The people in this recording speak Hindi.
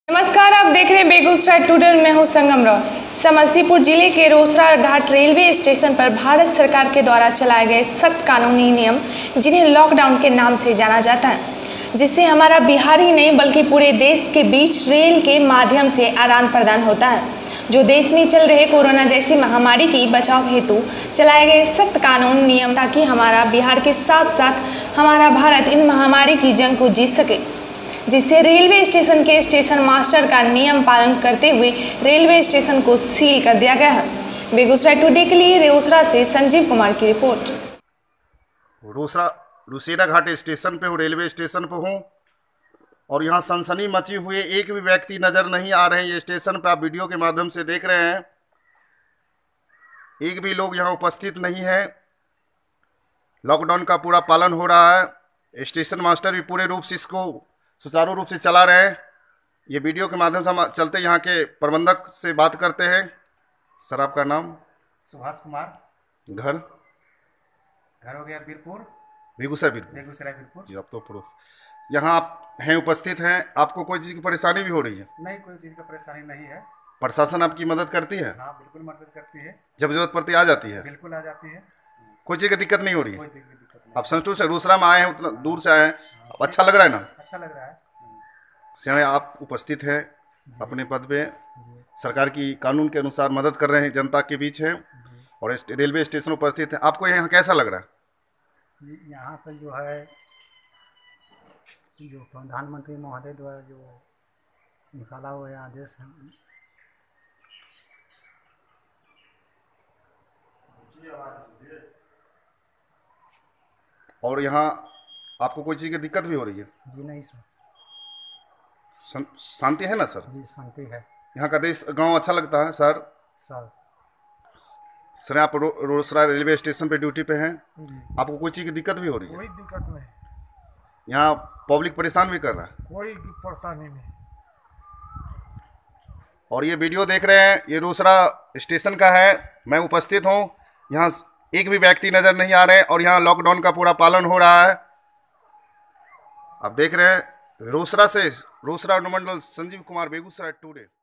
नमस्कार, आप देख रहे हैं बेगूसराय टुडे। मैं हूं संगम राव। समस्तीपुर जिले के रोसड़ा घाट रेलवे स्टेशन पर भारत सरकार के द्वारा चलाए गए सख्त कानूनी नियम, जिन्हें लॉकडाउन के नाम से जाना जाता है, जिससे हमारा बिहार ही नहीं बल्कि पूरे देश के बीच रेल के माध्यम से आदान प्रदान होता है। जो देश में चल रहे कोरोना जैसी महामारी की बचाव हेतु चलाए गए सख्त कानून नियम, ताकि हमारा बिहार के साथ साथ हमारा भारत इन महामारी की जंग को जीत सके, जिससे रेलवे स्टेशन के स्टेशन मास्टर का नियम पालन करते हुए रेलवे स्टेशन को सील कर दिया गया है। बेगूसराय टुडे के लिए रोसड़ा से संजीव कुमार की रिपोर्ट। रोसड़ा घाट स्टेशन पे हूँ, रेलवे स्टेशन पे हूँ और यहाँ सनसनी मची हुई है। एक भी व्यक्ति नज़र नहीं आ रहे हैं। ये स्टेशन पे आप वीडियो के माध्यम से देख रहे हैं, एक भी लोग यहाँ उपस्थित नहीं है। लॉकडाउन का पूरा पालन हो रहा है। स्टेशन मास्टर भी पूरे रूप से इसको सुचारू रूप से चला रहे हैं। ये वीडियो के माध्यम से हम चलते यहाँ के प्रबंधक से बात करते हैं। सर, आपका नाम? सुभाष कुमार। घर हो गया बीरपुर, बेगूसराय बीरपुर जी। आप तो पड़ोस यहाँ आप हैं, उपस्थित हैं। आपको कोई चीज़ की परेशानी भी हो रही है? नहीं, कोई चीज़ का परेशानी नहीं है। प्रशासन आपकी मदद करती है? हाँ, बिल्कुल मदद करती है। जब जरूरत पड़ती आ जाती है? बिल्कुल आ जाती है। कोई चीज़ की दिक्कत नहीं हो रही है? कोई दिक्कत नहीं। आप संतुष्ट है? रोसड़ा में आए हैं, उतना दूर से आए हैं, अच्छा लग रहा है ना? अच्छा लग रहा है। सियाने आप उपस्थित हैं अपने पद पे, सरकार की कानून के अनुसार मदद कर रहे हैं, जनता के बीच हैं और रेलवे स्टेशन उपस्थित है। आपको यहाँ कैसा लग रहा है? यहाँ पर जो है, जो प्रधानमंत्री महोदय द्वारा जो निकाला हुआ आदेश है, और यहाँ आपको कोई चीज़ की दिक्कत भी हो रही है? जी नहीं सर। शांति है ना सर? जी शांति है। यहाँ का देश गांव अच्छा लगता है सर? सर, आप रोसड़ा रेलवे स्टेशन पे ड्यूटी पे हैं, आपको कोई चीज़ की दिक्कत भी हो रही है? कोई दिक्कत नहीं। यहाँ पब्लिक परेशान भी कर रहा है? कोई परेशानी नहीं। और ये वीडियो देख रहे हैं, ये रोसड़ा स्टेशन का है। मैं उपस्थित हूँ, यहाँ एक भी व्यक्ति नज़र नहीं आ रहे और यहाँ लॉकडाउन का पूरा पालन हो रहा है। आप देख रहे हैं रोसड़ा से, रोसड़ा अनुमंडल संजीव कुमार, बेगूसराय टुडे।